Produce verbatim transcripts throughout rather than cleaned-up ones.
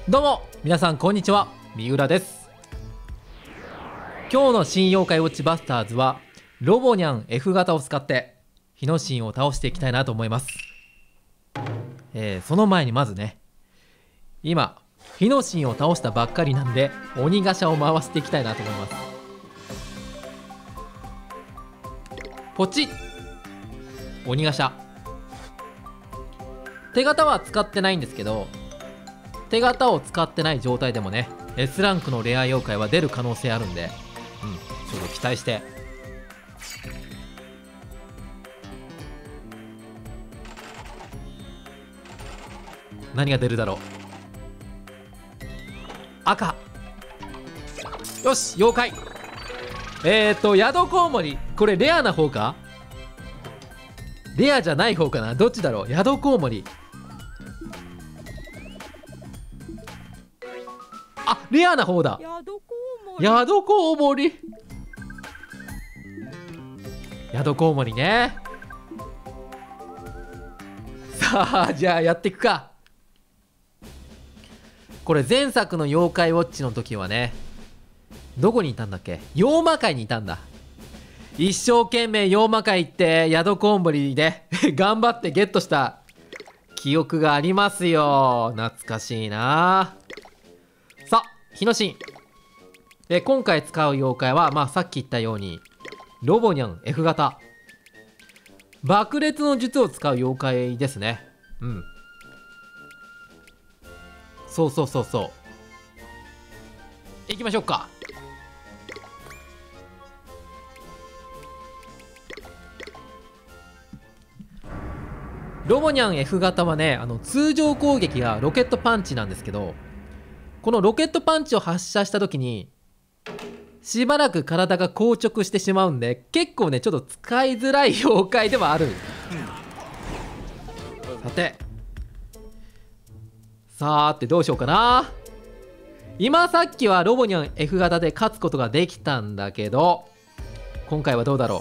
どうも皆さんこんにちは、三浦です。今日の新妖怪ウォッチバスターズはロボニャン F 型を使ってヒノシンを倒していきたいなと思います。えー、その前にまずね、今ヒノシンを倒したばっかりなんで鬼ガシャを回していきたいなと思います。ポチッ、鬼ガシャ。手形は使ってないんですけど、手形を使ってない状態でもね S ランクのレア妖怪は出る可能性あるんで、うん、ちょっと期待して。何が出るだろう。赤。よし、妖怪。えーと宿コウモリ、これレアな方かレアじゃない方かな、どっちだろう。宿コウモリ、あ、レアな方だ。宿コウモリ、宿コウモリね。さあじゃあやっていくか。これ前作の妖怪ウォッチの時はね、どこにいたんだっけ、妖魔界にいたんだ。一生懸命妖魔界行って宿コウモリで頑張ってゲットした記憶がありますよ。懐かしいな。さあヒノシンで、今回使う妖怪はまあさっき言ったようにロボニャン F 型、爆裂の術を使う妖怪ですね。うん、そうそうそうそう。行きましょうか。ロボニャン F 型はね、あの通常攻撃がロケットパンチなんですけど、このロケットパンチを発射した時にしばらく体が硬直してしまうんで、結構ねちょっと使いづらい妖怪ではある。さてさーてどうしようかな。今さっきはロボニャン F 型で勝つことができたんだけど、今回はどうだろ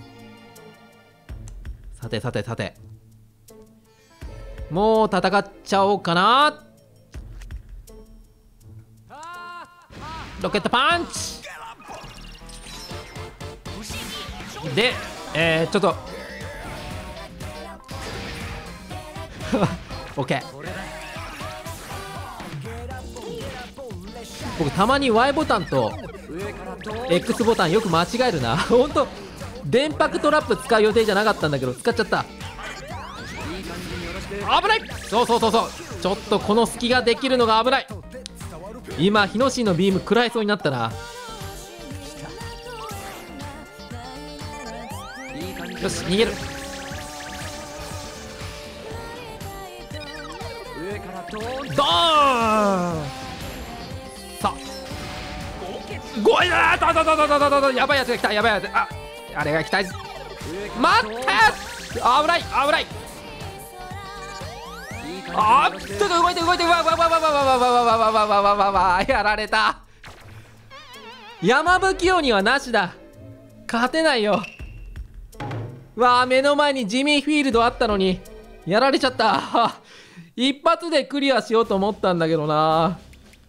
う。さてさてさて、もう戦っちゃおうかな。ロケットパンチで、えー、ちょっとオッケー。僕たまに Y ボタンと X ボタンよく間違えるな。ほんと電白トラップ使う予定じゃなかったんだけど使っちゃった。危ない。そうそうそうそう、ちょっとこの隙ができるのが危ない。今ヒノシンのビーム食らいそうになったな。よし逃げる。ドーン。さあごいなー、だだだだだだだ、やばいやつが来た、やばいやつ、ああれが来た。待って、危ない危ない。あっと動いて動いて、わわわわわわわわわわわわわわ、やられた。山吹鬼はなしだ、勝てないよ。わあ、目の前にジミーフィールドあったのにやられちゃった。一発でクリアしようと思ったんだけどな。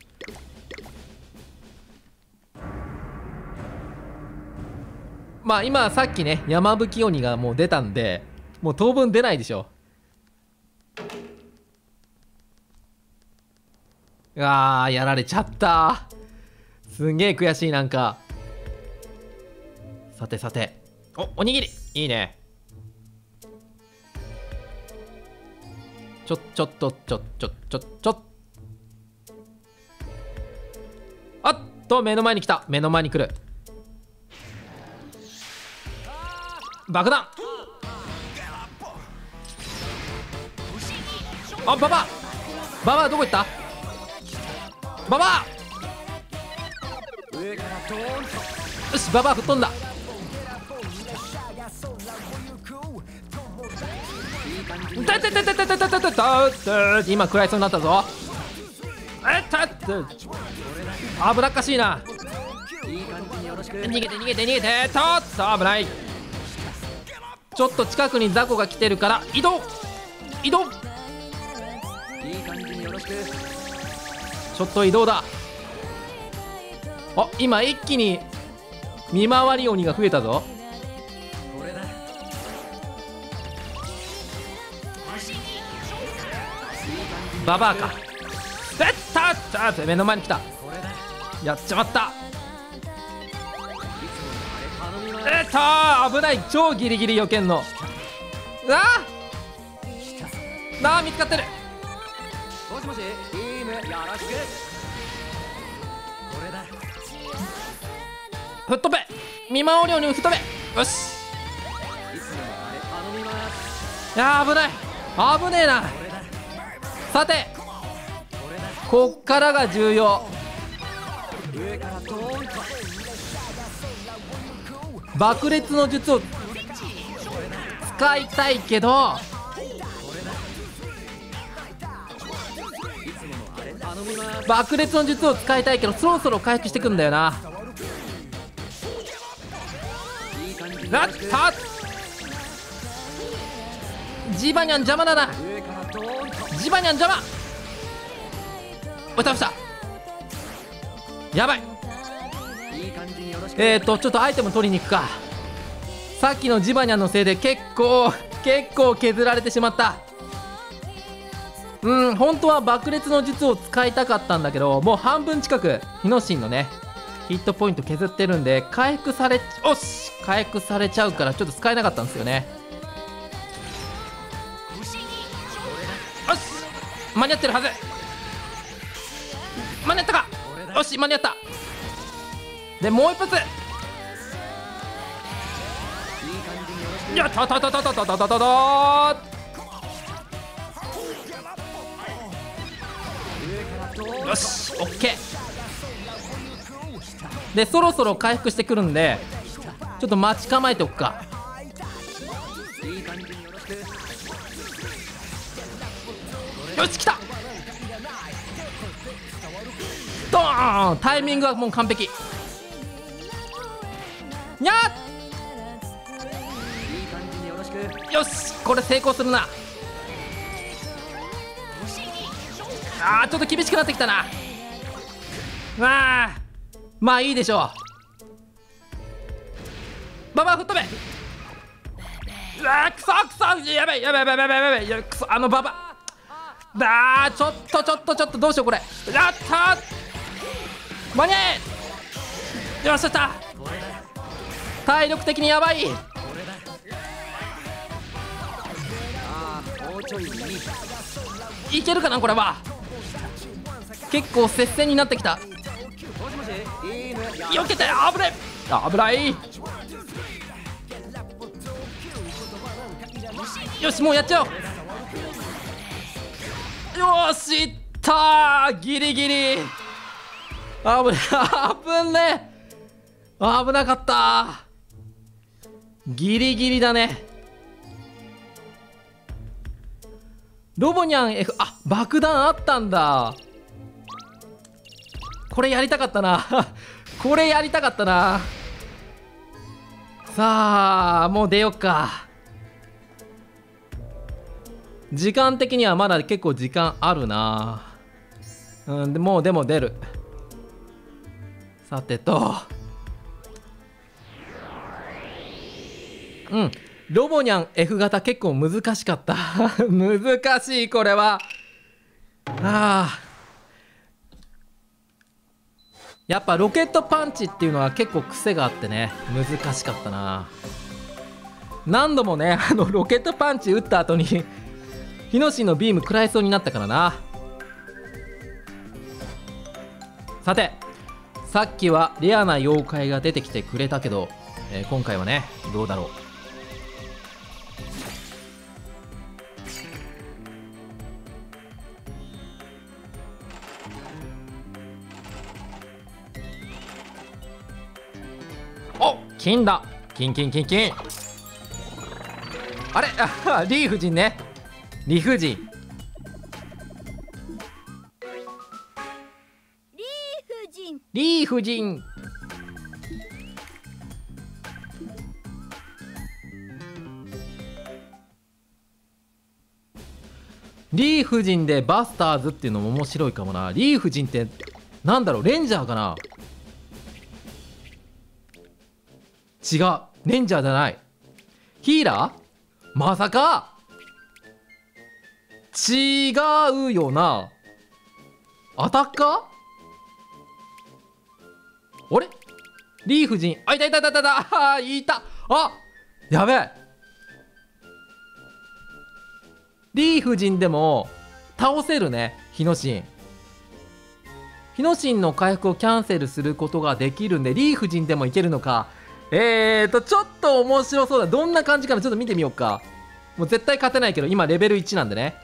まあ今さっきね山吹鬼がもう出たんで、もう当分出ないでしょ。うわー、やられちゃった。すんげえ悔しい。なんかさてさて、おおにぎりいいね。ちょちょっとちょちょちょちょあっと、目の前に来た。目の前に来る爆弾。あ、ババババどこ行った。ババよし、ババ吹っ飛んだ。たたたたたたたたた、今食らいそうになったぞ。えったっ、危なっかしいな。逃げて逃げて逃げて、とっと危ない。ちょっと近くに雑魚が来てるから移動移動。 ちょっと移動だ。あ、今一気に見回り鬼が増えたぞ。ババアか。えったったって目の前に来た。やっちまった。えっとー危ない。超ギリギリ避けんの。うわーなあ見つかってる。 もしもし、チームよろしく。これだ。 吹っ飛べ。見回り鬼吹っ飛べ。よし。 いつものあれ頼みます。 いやー危ない。危ねえな。 これだ。 さてこれだ。 こっからが重要。 上からドーンと。 爆裂の術を使いたいけど、 いつものあれ頼みます。 爆裂の術を使いたいけどそろそろ回復してくんだよな。 いい感じになったジバニャン邪魔だな。 上からドーンと。 ジバニャン邪魔。おい倒した。やばい。 いい感じによろしく。 えーとちょっとアイテム取りに行くか。さっきのジバニャンのせいで結構結構削られてしまった。うん本当は爆裂の術を使いたかったんだけど、もう半分近くヒノシンのねヒットポイント削ってるんで回復されおし回復されちゃうからちょっと使えなかったんですよね。よし間に合ってるはず。間に合ったか。よし間に合った。でもう一発。 いい感じによろしく。 やったたたたたたたたたた。 上からドーンと。 よしオッケーでそろそろ回復してくるんでちょっと待ち構えておくか。 いい感じによろしく。 よし来た。ドーンタイミングはもう完璧。にゃーいい感じによろしく。 よしこれ成功するな。あーちょっと厳しくなってきたな。まあまあいいでしょう。ババア吹っ飛べ。うわーくそくそやばいやばいやばいやばいやばいやばいくそあのババだーちょっとちょっとちょっとどうしようこれ。やったー間に合え。よっしゃった体力的にやばい。 ああもうちょいいい。 いけるかなこれは。結構接戦になってきた。 もしもし、チーム避けて危ない危ない。よしもうやっちゃおう。よしいったーギリギリ。危ない危ねえ危なかった。ギリギリだね。ロボニャン F あ爆弾あったんだ。これやりたかったなこれやりたかったな。さあもう出よっか。時間的にはまだ結構時間あるな。うんでもうでも出る。さてとうんロボニャン F 型結構難しかった難しいこれは。あーやっぱロケットパンチっていうのは結構癖があってね難しかったな。何度もねあのロケットパンチ打った後にヒノシのビーム食らいそうになったからな。さてさっきはレアな妖怪が出てきてくれたけど、えー今回はねどうだろう。お金だ。金金金金。あれあリーフ人ね。理不尽。 リーフ人リーフ人。 リーフ人でバスターズっていうのも面白いかもな。リーフ人ってなんだろう、レンジャーかな。違う、レンジャーじゃない。ヒーラー、まさか。違うよな。アタッカー、あれ、リーフ人、あ、いたいたいたいたいた、あ、いた。あ、やべえ。リーフ人でも倒せるね、ヒノシン。ヒノシンの回復をキャンセルすることができるんで、リーフ人でもいけるのか。えーとちょっと面白そうだ。どんな感じかな、ちょっと見てみようか。もう絶対勝てないけど、今レベルいちなんでね。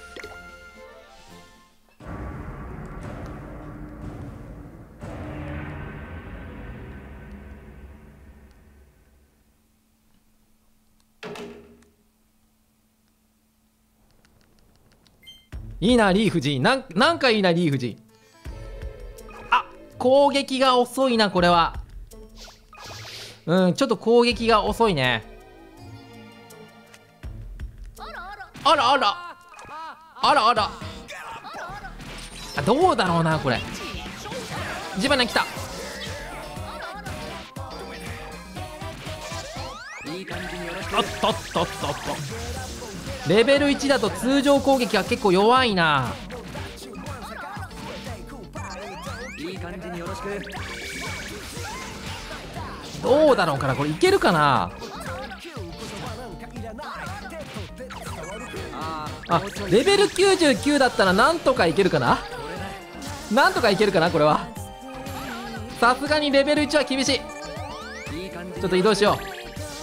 いいなリーフ人、なんなんかいいなリーフ人。あ、攻撃が遅いなこれは。うん、ちょっと攻撃が遅いね。あらあらあらあら、あ、どうだろうなこれ。ジバナ来た。おっとっとっとっと、レベルいちだと通常攻撃は結構弱いな。 いい感じによろしく。 どうだろうかなこれ、いけるかな。あ、レベルきゅうじゅうきゅうだったらなんとかいけるかな。なんとかいけるかなこれは。さすがにレベルいちは厳しい。ちょっと移動しよう。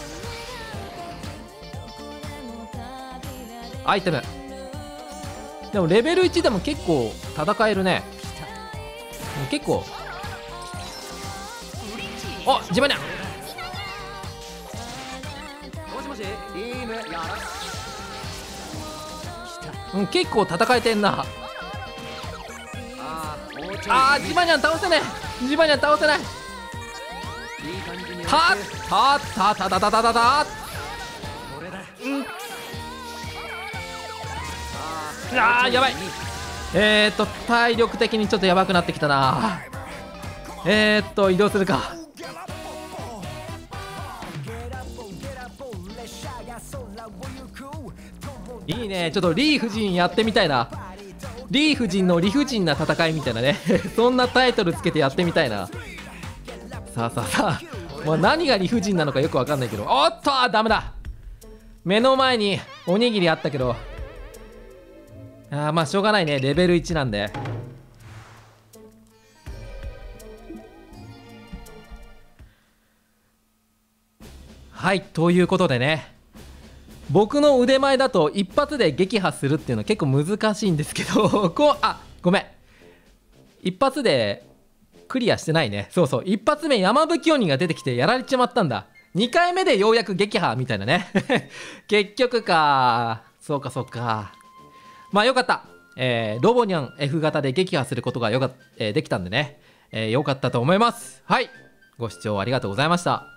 アイテムでもレベルいちでも結構戦えるね。結構。お、ジバニャ。 もしもし、リームやら。 うん、結構戦えてんな。 あー、もうちょい。 あー、ジバニャン倒せない。ジバニャン倒せない。 いい感じによろしく。 たたたたたたたたた。 これだ。 うん。 ああー、やばい。えーっと体力的にちょっとやばくなってきたな。えーっと移動するか。いいね、ちょっとリーフ人やってみたいな。リーフ人の理不尽な戦いみたいなねそんなタイトルつけてやってみたいな。さあさあさあ、もう何が理不尽なのかよくわかんないけど、おっとダメだ。目の前におにぎりあったけど、あー、まあしょうがないね、レベルいちなんで。はい、ということでね、僕の腕前だと一発で撃破するっていうのは結構難しいんですけどこう、あ、ごめん、一発でクリアしてないね。そうそう、一発目山吹鬼が出てきてやられちまったんだ。にかいめでようやく撃破みたいなね結局か。そうかそうか。まあよかった、えー、ロボニャン F 型で撃破することがよか、えー、できたんでね、えー、よかったと思います。はい、ご視聴ありがとうございました。